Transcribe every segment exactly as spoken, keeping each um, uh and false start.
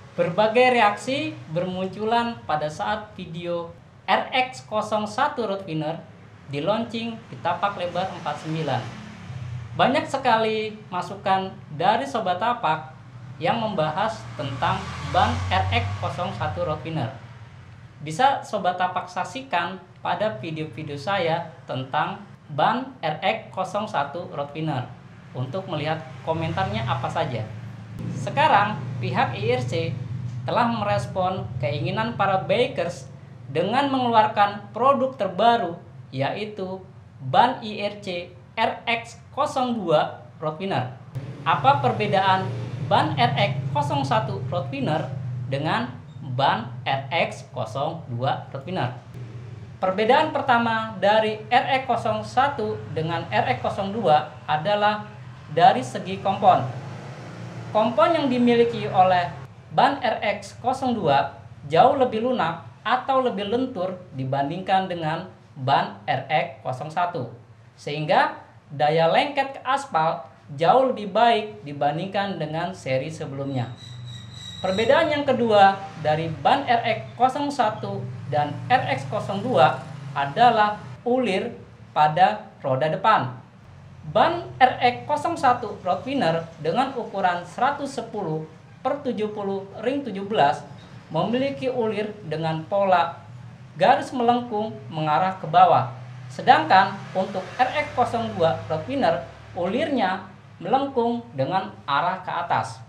Berbagai reaksi bermunculan pada saat video R X nol satu Roadwinner di launching di tapak lebar empat puluh sembilan. Banyak sekali masukan dari Sobat Tapak yang membahas tentang ban R X nol satu Roadwinner. Bisa Sobat Tapak saksikan pada video-video saya tentang ban R X nol satu Roadwinner untuk melihat komentarnya apa saja. Sekarang pihak I R C telah merespon keinginan para bikers dengan mengeluarkan produk terbaru, yaitu ban I R C R X nol dua Roadwinner. Apa perbedaan ban R X nol satu Roadwinner dengan ban R X nol dua Roadwinner? Perbedaan pertama dari R X nol satu dengan R X nol dua adalah dari segi kompon. Kompon yang dimiliki oleh ban R X nol dua jauh lebih lunak atau lebih lentur dibandingkan dengan ban R X nol satu, sehingga daya lengket ke aspal jauh lebih baik dibandingkan dengan seri sebelumnya. Perbedaan yang kedua dari ban R X nol satu dan R X nol dua adalah ulir pada roda depan. Ban R X nol satu Roadwinner dengan ukuran seratus sepuluh per tujuh puluh ring tujuh belas memiliki ulir dengan pola garis melengkung mengarah ke bawah. Sedangkan untuk R X nol dua Roadwinner ulirnya melengkung dengan arah ke atas.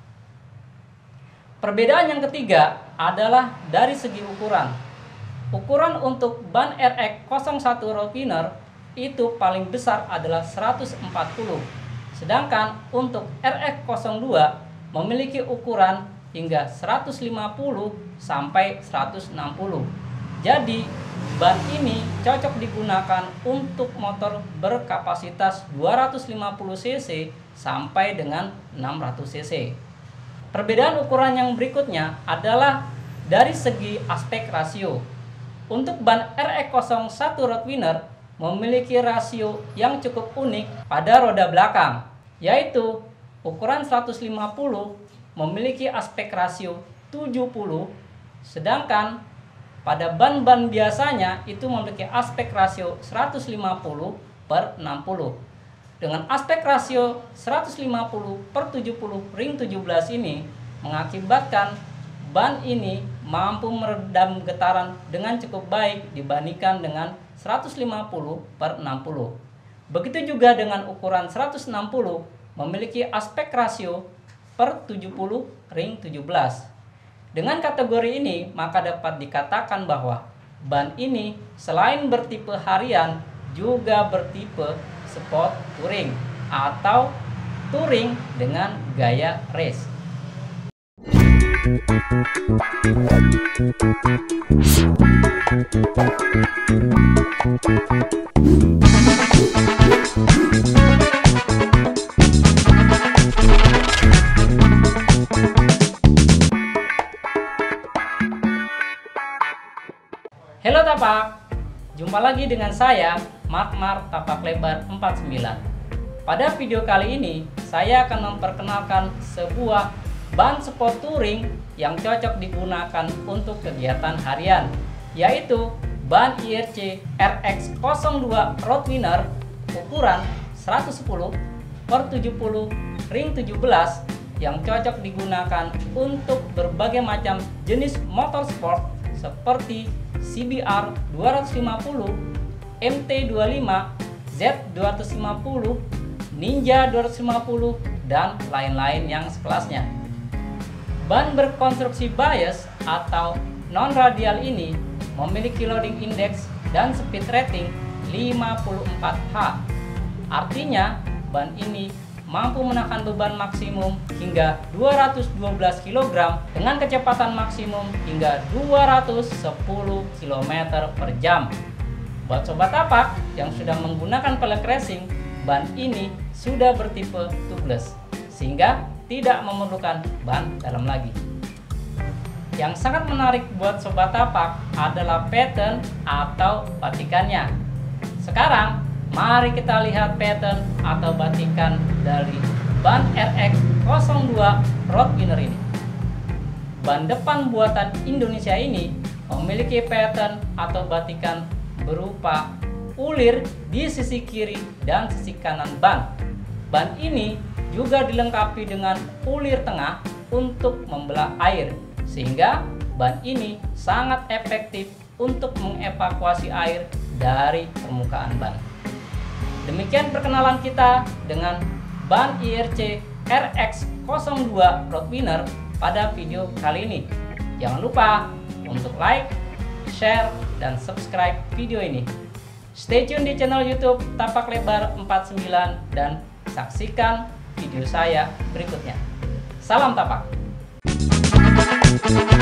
Perbedaan yang ketiga adalah dari segi ukuran. Ukuran untuk ban R X nol satu Roadwinner itu paling besar adalah seratus empat puluh. Sedangkan untuk R X nol dua memiliki ukuran hingga seratus lima puluh sampai seratus enam puluh. Jadi, ban ini cocok digunakan untuk motor berkapasitas dua ratus lima puluh cc sampai dengan enam ratus cc. Perbedaan ukuran yang berikutnya adalah dari segi aspek rasio. Untuk ban R X nol satu Roadwinner memiliki rasio yang cukup unik pada roda belakang, yaitu ukuran seratus lima puluh memiliki aspek rasio tujuh puluh, sedangkan pada ban-ban biasanya itu memiliki aspek rasio seratus lima puluh per enam puluh. Dengan aspek rasio seratus lima puluh per tujuh puluh ring tujuh belas ini mengakibatkan ban ini mampu meredam getaran dengan cukup baik dibandingkan dengan seratus lima puluh per enam puluh. Begitu juga dengan ukuran seratus enam puluh memiliki aspek rasio per tujuh puluh ring tujuh belas. Dengan kategori ini maka dapat dikatakan bahwa ban ini selain bertipe harian juga bertipe sport touring atau touring dengan gaya race. Halo Tapak, jumpa lagi dengan saya Makmar Tapak Lebar empat puluh sembilan. Pada video kali ini saya akan memperkenalkan sebuah ban sport touring yang cocok digunakan untuk kegiatan harian, yaitu ban I R C R X nol dua Roadwinner ukuran seratus sepuluh per tujuh puluh ring tujuh belas yang cocok digunakan untuk berbagai macam jenis motorsport seperti C B R dua ratus lima puluh, M T dua puluh lima, Z dua ratus lima puluh, Ninja dua ratus lima puluh, dan lain-lain yang sekelasnya. Ban berkonstruksi bias atau non-radial ini memiliki loading index dan speed rating lima puluh empat H. Artinya, ban ini mampu menahan beban maksimum hingga dua ratus dua belas kilogram dengan kecepatan maksimum hingga dua ratus sepuluh kilometer per jam. Buat Sobat Tapak yang sudah menggunakan pelek racing, ban ini sudah bertipe tubeless, sehingga tidak memerlukan ban dalam lagi. Yang sangat menarik buat Sobat Tapak adalah pattern atau batikannya. Sekarang mari kita lihat pattern atau batikan dari ban R X nol dua Roadwinner ini. ban depan buatan Indonesia ini memiliki pattern atau batikan berupa ulir di sisi kiri dan sisi kanan ban. Ban ini juga dilengkapi dengan ulir tengah untuk membelah air, sehingga ban ini sangat efektif untuk mengevakuasi air dari permukaan ban. Demikian perkenalan kita dengan ban I R C R X nol dua Roadwinner pada video kali ini. Jangan lupa untuk like, share, dan subscribe video ini. Stay tune di channel YouTube Tapak Lebar empat puluh sembilan dan saksikan video saya berikutnya. Salam tapak!